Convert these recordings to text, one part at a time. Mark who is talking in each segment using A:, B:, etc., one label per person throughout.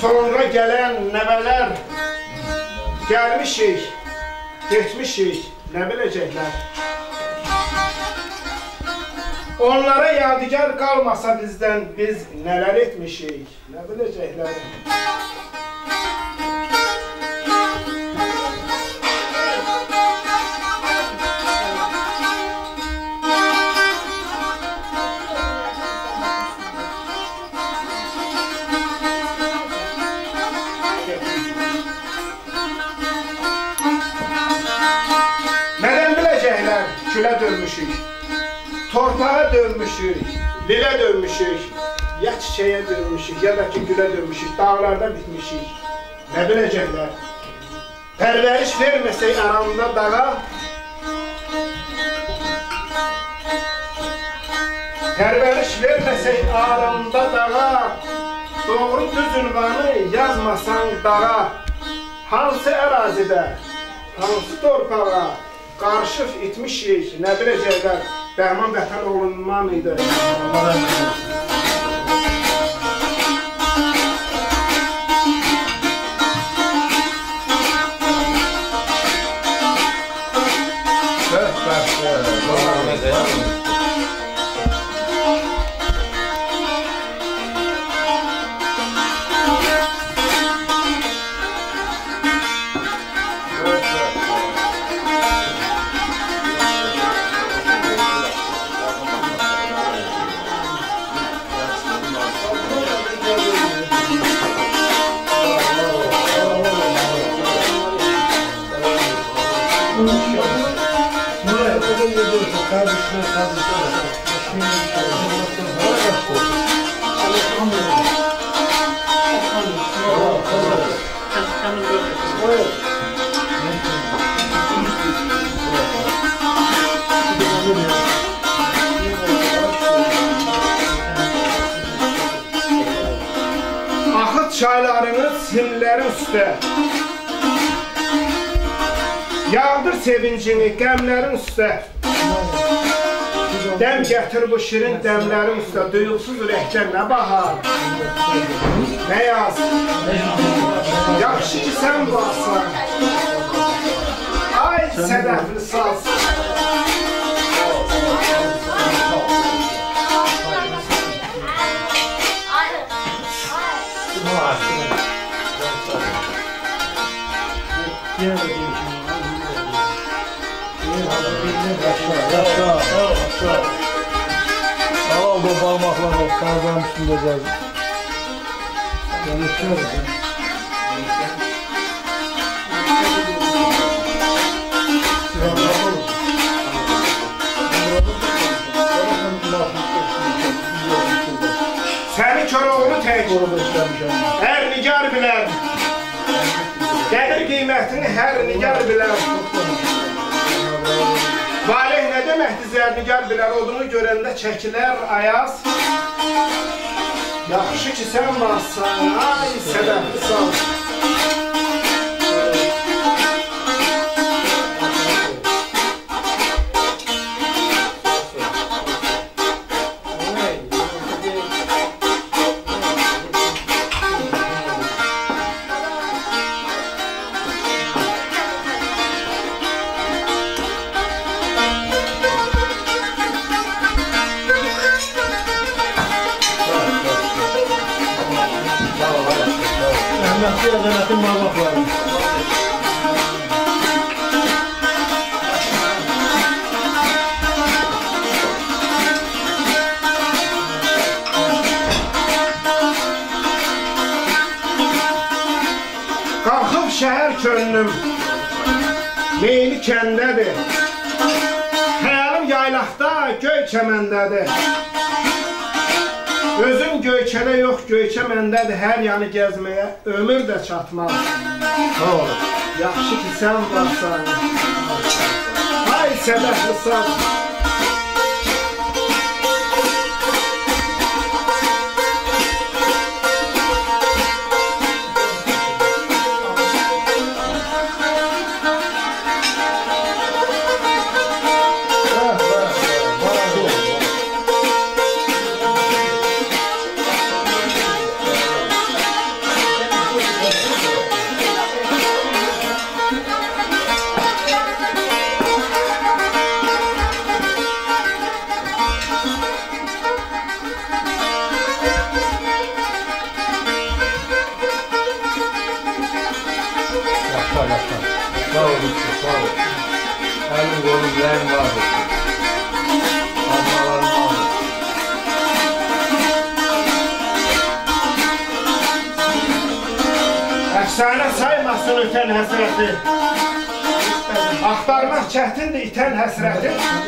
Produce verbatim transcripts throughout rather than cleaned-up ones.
A: Sonra gələn nəvələr gəlmişik, geçmişik, nə biləcəklər? Onlara yadigar qalmasa bizdən biz nələr etmişik, nə biləcəklər? Külə dönmüşük, torpağa dönmüşük, lilə dönmüşük, ya çiçəyə dönmüşük, ya da ki gülə dönmüşük, dağlarda bitmişik. Nə biləcəklər? Pərvəriş verməsək aramda dağa, pərvəriş verməsək aramda dağa, doğru düz ünvanı yazmasan dağa, hansı ərazidə, hansı torpağa, qarışıq itmişik, nə biləcəklər, Bəhman Vətənoğlu'ndan idi. Axıt çaylarını simlərin üstə, yağdır sevincini qəmlərin üstə, dəm gətir bu şirin dəmlərin üstə, duyuqsuz ürəkdən nə bahar, nə yaz, yaxşı ki sən varsan, ay sədəfli saz.
B: Al bu parmaklarla kazanın üstünde geldi. Yanışıyoruz ya.
A: Səni Koroğlu tək, hər nigar bilər, qədir qiymətini hər nigar bilər. Valih nə deməkdir zərnigar bilər, odunu görəndə çəkilər ayaz. Yaxşı ki sən varsan, ay sədəfli saz.
B: Rahmetli Azamet'in parmakları.
A: Qalxıb şəhər könlüm, meyli kəndədir, xəyalım yaylaqda, göy çəməndədir. Özün Göyçədə yox, Göyçə məndədir, hər yanı gəzməyə ömür də çatmaz. Yaxşı ki sən varsan, ay sədəfli saz.
B: ürəyim var olsun. Armalarım var olsun.
A: Əfsanə saymasın ötən həsrəti. Axtarmaq çətindir itən həsrəti.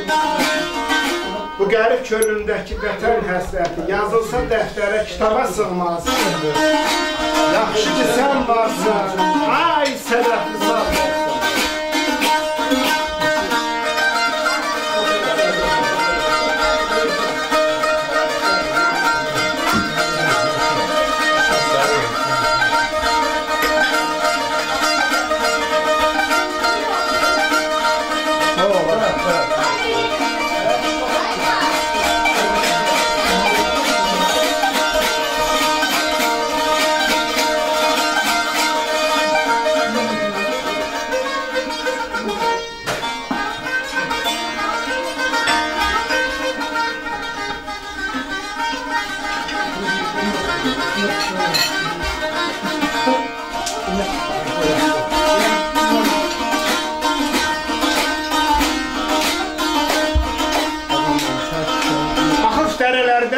A: Bu qərib könlümdəki vətən həsrəti yazılsa dəftərə, kitaba sığmaz. Yaxşı ki sən varsan, ay sədəfli sağ. Axış dərələrdə,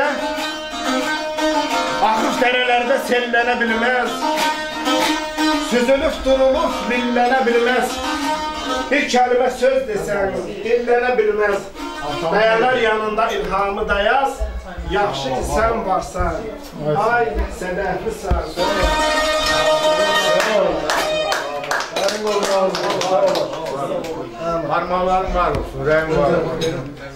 A: axış dərələrdə sellənə bilməz. Süzülüb durulub millənə bilməz. Bir kəlmə söz desən, dillənə bilməz. Dayanar yanında ilhamı dayaz. Yaxşı ki sən varsan, ay sədəfli sağ.
B: Armalarım var olsun, ürəyim var olsun.